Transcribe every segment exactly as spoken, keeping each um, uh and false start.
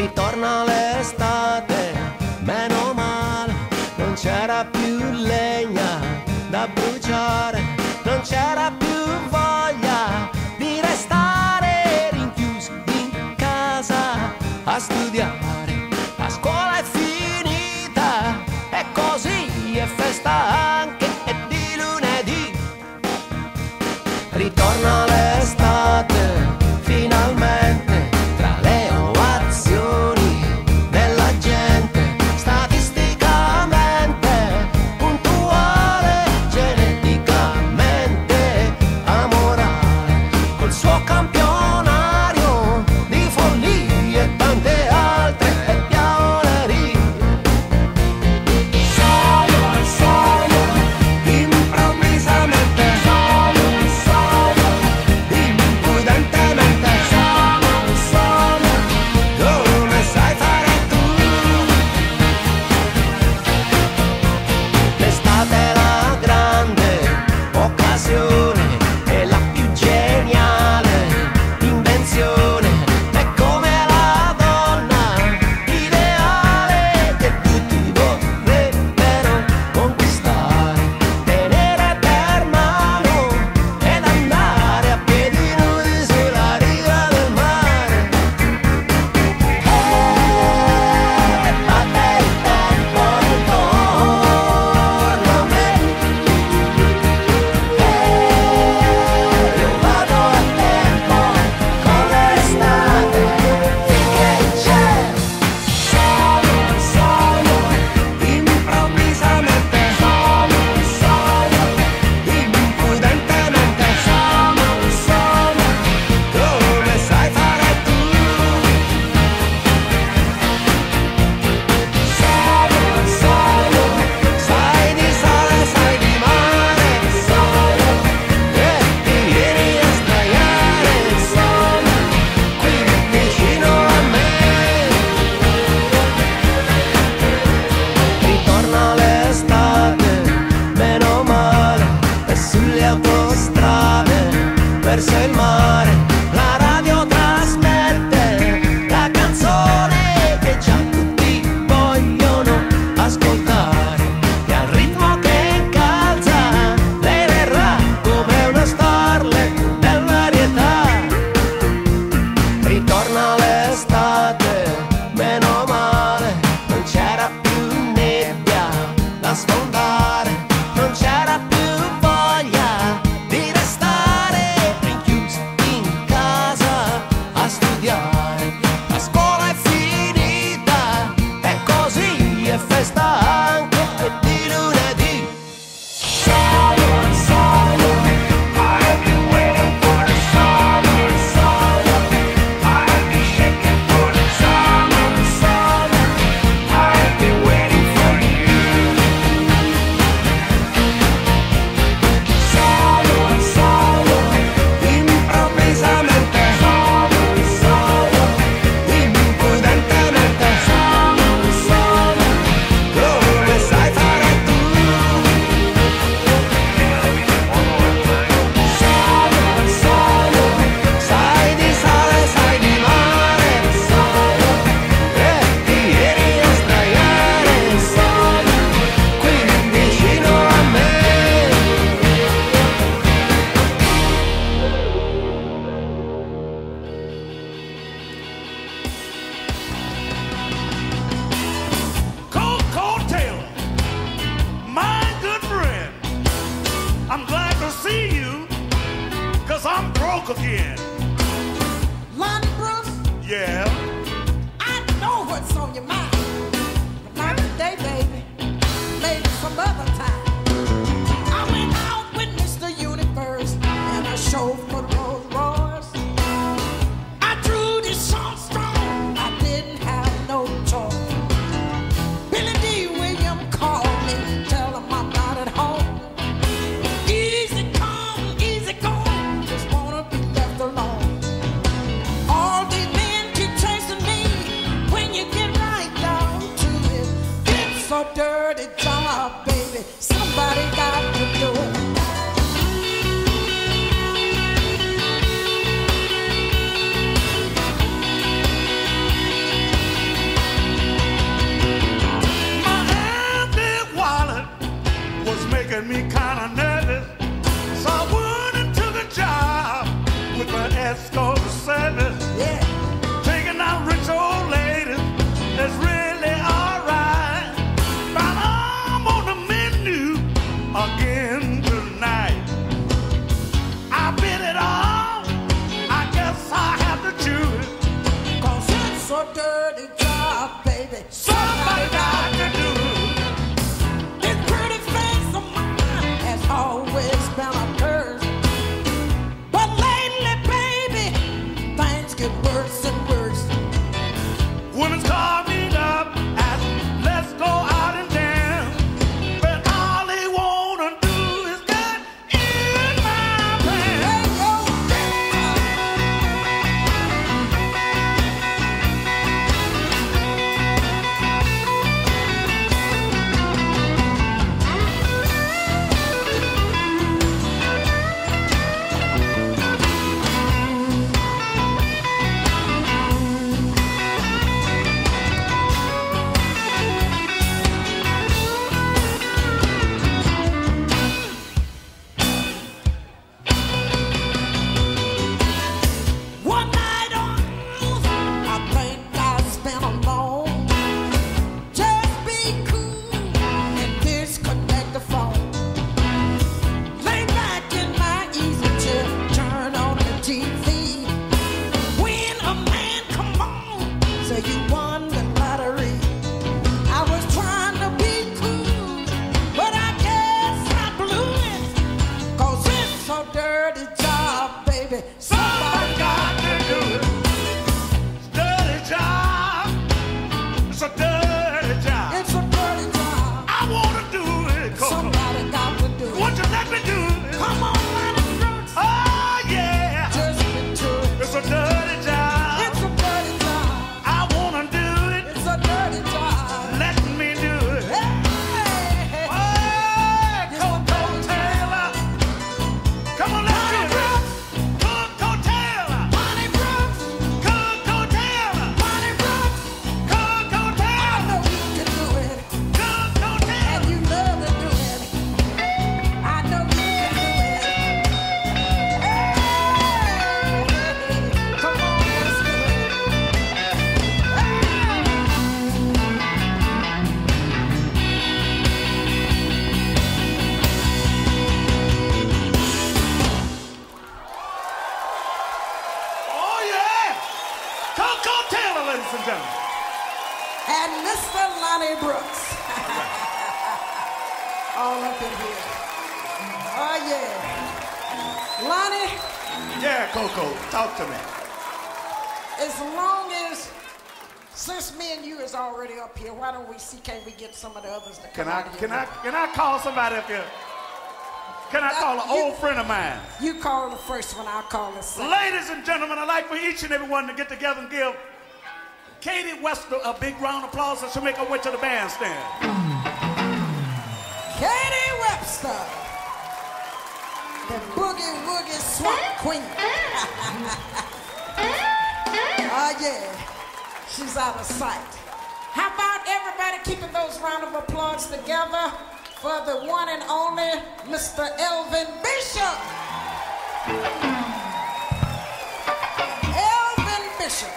Ritorna l'estate, meno male, non c'era più legna da bruciare, non c'era più voglia di restare rinchiusi in casa a studiare. La scuola è finita e così è festa anche di lunedì. Ritorna l'estate, finalmente, tra le ovazioni della gente, statisticamente puntuale, geneticamente amorale, col suo campionario di follie e tante altre diavolerie. Solo, solo, improvvisamente, solo, solo, impudentemente, solo, solo, come sai fare tu. L'estate è la grande occasione, è la più geniale invenzione, è come la donna ideale che tutti vorrebbero conquistare, tenere per mano ed andare a piedi nudi sulla riva del mare. E batte il tempo intorno a me, e io vado a tempo con l'estate finché c'è. Solo, solo, improvvisamente, solo, solo, impudentemente, solo, solo, come sai fare tu. Solo, solo, sai di sole, sai di mare, solo, e ti vieni a sdraiare, solo, qui vicino a me. Ritorna l'estate, meno male, e sulle autostrade verso il mare la radio trasmette la canzone che già tutti vogliono ascoltare, e al ritmo che incalza lei verrà come una starlet del varietà. Ritorna l'estate, meno male, non c'era più nebbia da sfondare, non c'era più voglia di restare rinchiusi in casa a studiare. La scuola è finita e così è festa anche di lunedì. Solo, solo, I've been waiting for the summer, solo, I've been shaking for the summer, solo, I've been waiting for you. Solo, solo, improvvisamente, solo, solo, impudentemente, solo, solo, come sai fare tu. Solo, solo, sai di sale, sai di mare, solo, e ti vieni a sdraiare, solo, qui vicino a me. Coco Taylor, my good friend, I'm glad to see you, cause I'm broke again. Lonnie Bruce, Yeah, I know what's on your mind. But not today, baby. Maybe some other time. I went out with Mister Universe and I showed for Rolls Royce. I drew this song strong. I didn't have no choice. Billy D. Williams called me, tell him I'm not at home. Easy come, easy go, just wanna be left alone. All these men keep chasing me. When you get right down to it, it's a dirty job, baby. Somebody got to do it. making me kind of nervous. So I went and took a job with the escort service. Yeah. Taking out rich old ladies is really alright. But I'm on the menu again tonight. I bit it all. I guess I have to chew it. Cause it's a dirty job, baby. Somebody got to do it. This pretty face of mine has always been a curse. But lately, baby, things get worse and worse. Women's call me up, ask, let's go out and dance. But all they wanna do is get in my pants. Hey, yo, one night on, I think I spent alone. Just be cool and disconnect the phone. Lay back in my easy chair, turn on the T V. When a man come on, say you won the lottery. I was trying to be cool, but I guess I blew it. Cause it's a dirty job, baby. Somebody got to do it. It's a dirty job. It's a dirty job. It's a dirty job. I wanna do it, Coco. Somebody got to do it. Won't you let me do it? Come on, Lonnie Brooks. Oh, yeah. Just get to it. It's a dirty job. It's a dirty job. I wanna do it. It's a dirty job. Let me do it. Hey, Hey, Coco Taylor. Come on, let's do it. Coco Taylor. Lonnie Brooks. Coco Taylor. Lonnie Brooks. Coco I Taylor. know you can do it. Coco Taylor. And you love to do it. I know you can do it. Hey, come on, let's do it. Oh, yeah. Coco Taylor, ladies and gentlemen. And Mister Lonnie Brooks. All up in here. Oh, yeah. Lonnie, Yeah, Coco, talk to me. as long as, since me and you is already up here, why don't we see, can we get some of the others to come Can I, out of can here? I, can I call somebody up here? Can I call an You- old friend of mine? You call the first one, I'll call the second. Ladies and gentlemen, I'd like for each and every one to get together and give Katie Wester a big round of applause as she make her way to the bandstand. Katie Webster, the boogie woogie swamp queen. Oh yeah, she's out of sight. How about everybody keeping those round of applause together for the one and only Mister Elvin Bishop. Elvin Bishop,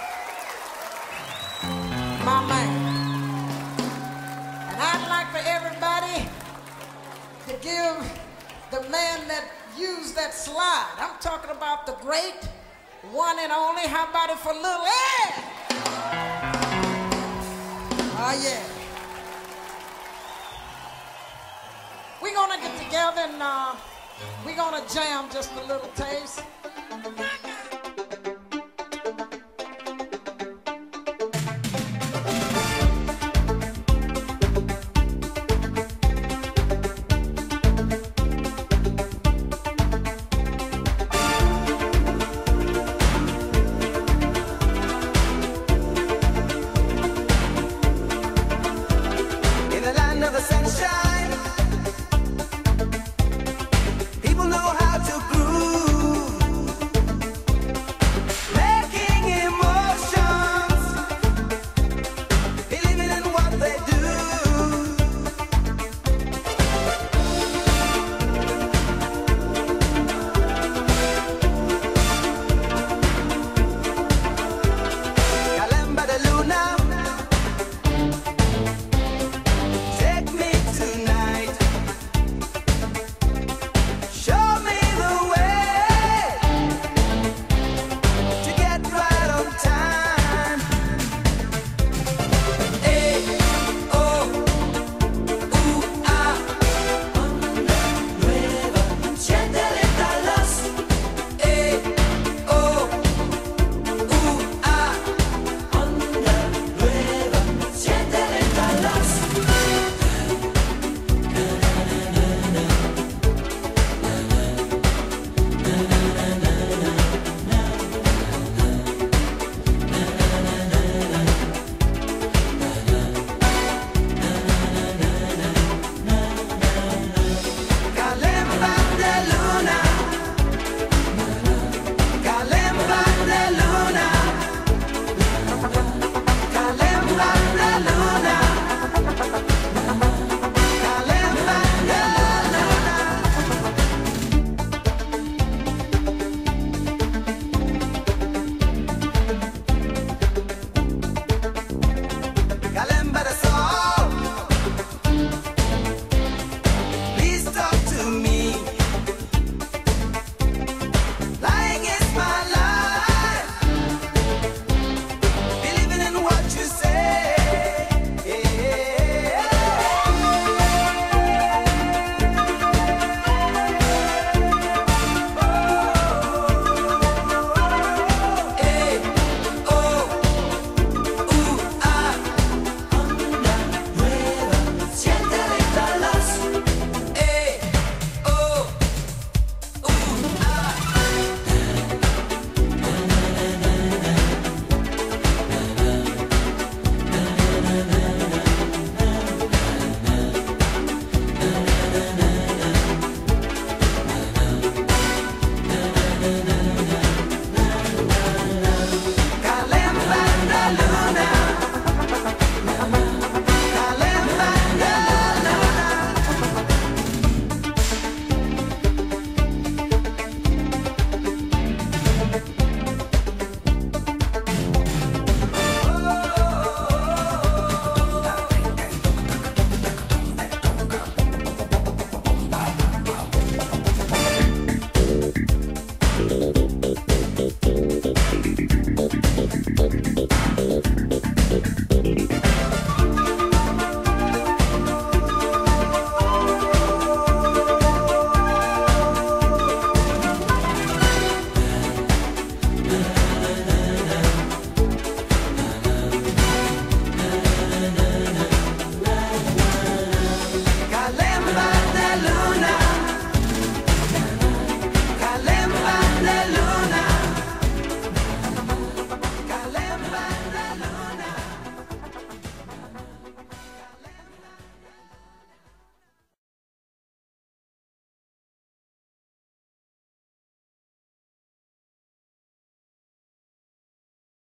my man. And I'd like for everybody to give the man that used that slide. I'm talking about the great one and only. How about it for Little Ed? Oh yeah. We're gonna get together and uh, we're gonna jam just a little taste.